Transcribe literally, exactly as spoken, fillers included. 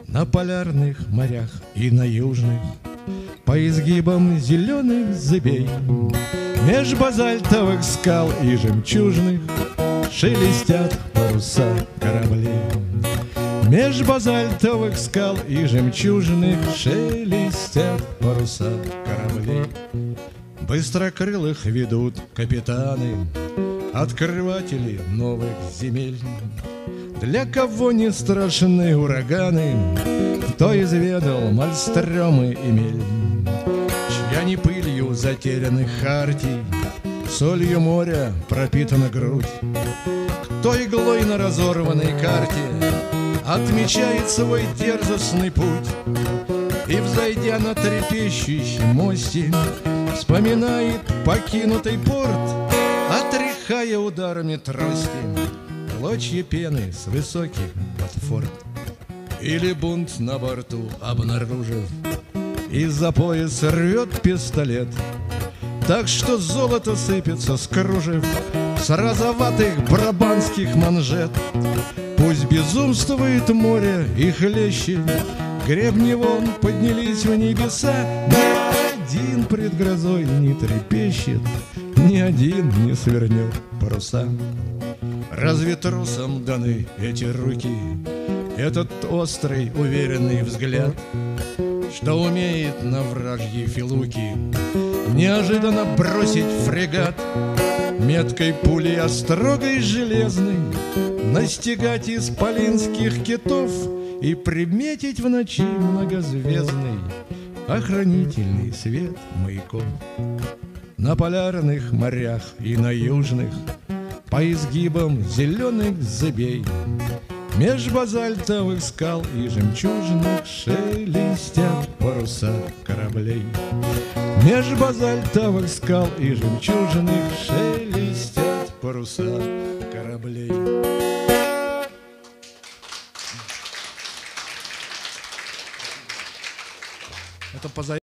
На полярных морях и на южных, по изгибам зеленых зыбей, меж базальтовых скал и жемчужных шелестят паруса кораблей. Меж базальтовых скал и жемчужных шелестят паруса кораблей. Быстрокрылых ведут капитаны, открыватели новых земель. Для кого не страшны ураганы, кто изведал мальстромы и мель, чья не пылью затерянных хартий, солью моря пропитана грудь, кто иглой на разорванной карте отмечает свой дерзостный путь и, взойдя на трепещущий мосте, вспоминает покинутый порт, отряхая ударами трости клочья пены с высоких платформ. Или бунт на борту обнаружив, из-за пояса рвет пистолет, так что золото сыпется с кружев, с розоватых брабанских манжет. Пусть безумствует море и хлещет, гребни вон поднялись в небеса, ни один пред грозой не трепещет, ни один не свернет паруса. Разве трусам даны эти руки, этот острый уверенный взгляд, что умеет на вражьи филуки неожиданно бросить фрегат, меткой пулей острогой железной настигать исполинских китов и приметить в ночи многозвездный охранительный свет маяков? На полярных морях и на южных, по изгибам зеленых зыбей, меж базальтовых скал и жемчужных шелестят паруса кораблей. Меж базальтовых скал и жемчужных шелестят паруса кораблей. Это поза